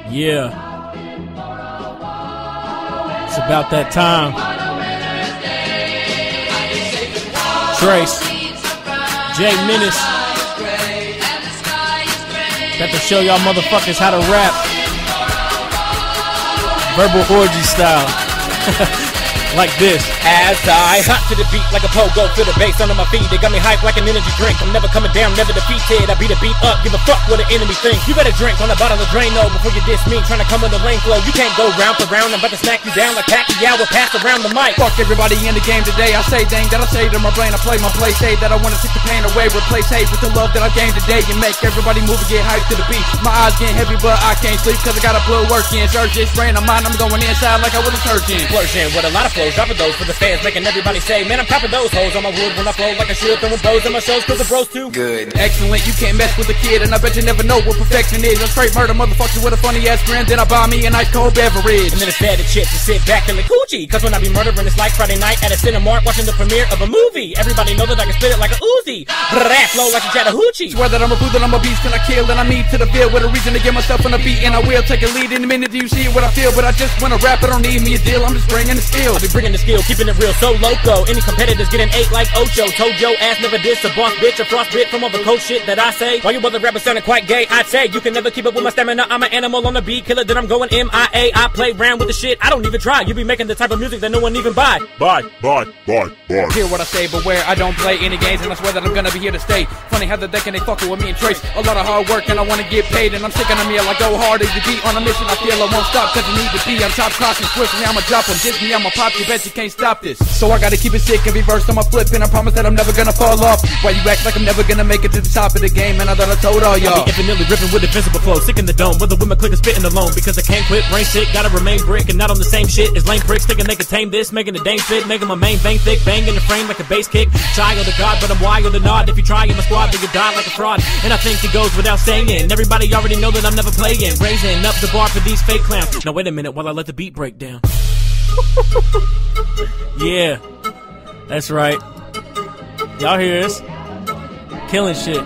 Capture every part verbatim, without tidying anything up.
Yeah. It's about that time. Trace. J Menace. Got to show y'all motherfuckers how to rap. Verbal orgy style. Like this. As I hop to the beat like a pogo, feel the bass under my feet. They got me hyped like an energy drink. I'm never coming down, never defeated. I beat a beat up, give a fuck what an enemy thinks. You better drink on a bottle of Drano before you diss me. Trying to come with a lane flow. You can't go round for round. I'm about to smack you down like Pacquiao will pass around the mic. Fuck everybody in the game today. I say dang that I say to my brain. I play my play, say that I wanna take the pain away. Replace hate with the love that I gained today. And make everybody move and get hyped to the beat. My eyes getting heavy but I can't sleep cause I got a blood work in. Surge this brain of mine, I'm going inside like I was a surgeon. Splurging with a lot of flows, dropping those for the fans, making everybody say, man, I'm copping those hoes on my wood when I flow like I should. Throwing bows on my shows cause the bros too good. Excellent, you can't mess with a kid, and I bet you never know what perfection is. I'm straight murder motherfuckers with a funny ass grin, then I buy me a nice cold beverage. And then it's bad to chip to sit back and lick coochie, cause when I be murdering it's like Friday night at a Cinemark watching the premiere of a movie. Everybody know that I can spit it like a Uzi, that flow like a Chattahoochee. Swear that I'm a brute, that I'm a beast, and I kill, and I meet to the field with a reason to get myself on the beat, and I will take a lead in a minute. Do you see what I feel? But I just wanna rap, I don't need me a deal, I'm just bringing the skill. I be bringing the skill, keeping it real, so loco. Any competitors getting eight like Ocho. Told your ass never diss a boss bitch, a frostbit from all the cold shit that I say. While you other rappers sounding quite gay, I'd say you can never keep up with my stamina. I'm an animal on the beat, killer, then I'm going M I A. I play around with the shit, I don't even try. You be making the type of music that no one even buy. Bye, bye, bye, bye. Hear what I say, beware, I don't play any games, and I swear that I'm gonna be here to stay. Funny how the deck and they fucking with me and Trace. A lot of hard work and I wanna get paid, and I'm sick on a meal. I go hard as the beat on a mission. I feel I won't stop cause I need to be on top class and swiftly. I'ma drop on Disney, I'ma pop, you bet you can't stop this. So I gotta keep it sick and be versed on my flip, and I promise that I'm never gonna fall off. Why you act like I'm never gonna make it to the top of the game, and I thought I told all y'all. I be infinitely ripping with invincible flow, sick in the dome, whether with my click or spitting alone. Because I can't quit, brain sick, gotta remain brick, and not on the same shit as lame bricks, thinking they could tame this, making the dame fit, making my main bang thick, bang in the frame like a bass kick. Child of God, but I'm wild or not. If you try in my squad, then you die like a fraud. And I think it goes without saying, everybody already know that I'm never playing, raising up the bar for these fake clowns. Now wait a minute while I let the beat break down. Yeah, that's right. Y'all hear this? Killing shit.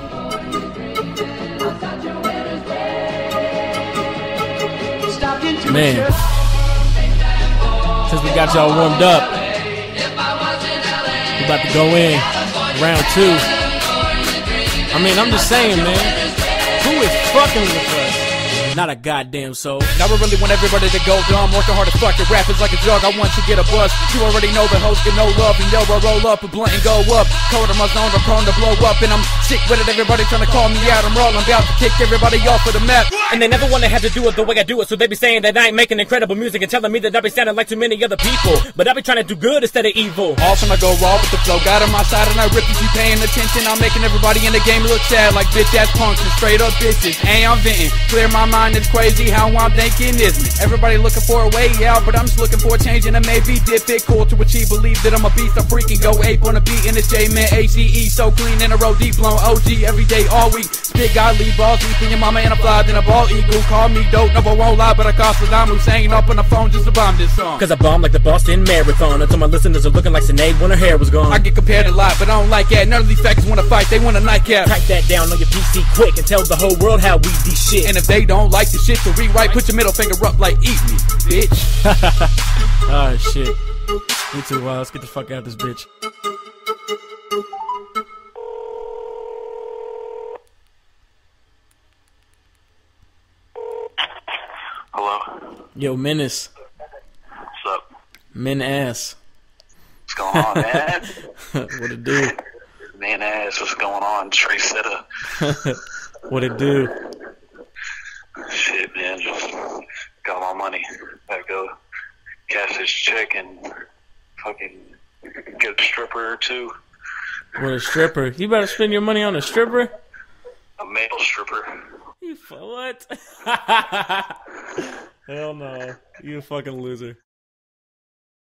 Man, since we got y'all warmed up, we about to go in round two. I mean, I'm just saying, man, who is fucking with us? Not a goddamn soul. Now I really want everybody to go dumb, working hard as fuck. Your rap is like a drug, I want you to get a buzz. You already know the hoes get no love, and yo, I roll up a blunt and go up. Cold in my zone, I'm prone to blow up, and I'm sick with it. Everybody trying to call me out. I'm rolling, about to kick everybody off of the map. And they never want to have to do it the way I do it, so they be saying that I ain't making incredible music and telling me that I be sounding like too many other people. But I be trying to do good instead of evil. Often I go raw with the flow, got on my side and I rip if you paying attention. I'm making everybody in the game look sad like bitch ass punks and straight up bitches. Hey, I'm venting, clear my mind, it's crazy how I'm thinking is me. Everybody looking for a way out, but I'm just looking for a change and a maybe dip it cool to achieve. Believe that I'm a beast, I'm freaking go ape on a beat and it's J-Man A C E so clean in a row deep blown O G every day all week. Spit godly balls, sleep in your mama and I fly then a ball eagle. Call me dope, never won't lie, but I cost Saddam Hussein up on the phone just to bomb this song. Cause I bomb like the Boston Marathon until my listeners are looking like Sinead when her hair was gone. I get compared a lot, but I don't like that. None of these fuckers wanna fight, they want a nightcap. Type that down on your P C quick and tell the whole world how we be shit. And if they don't like the shit to rewrite, put your middle finger up like eat me, bitch. Oh shit. Me too, well, let's get the fuck out of this bitch. Hello? Yo, Menace. What's up? Men ass. What's going on, man? What it do? Man ass, what's going on? Trey Sitta. What it do? Shit, man, just got my money. Gotta go cash this check and fucking get a stripper or two. What, a stripper? You better spend your money on a stripper? A male stripper. You f- what? Hell no. You a fucking loser.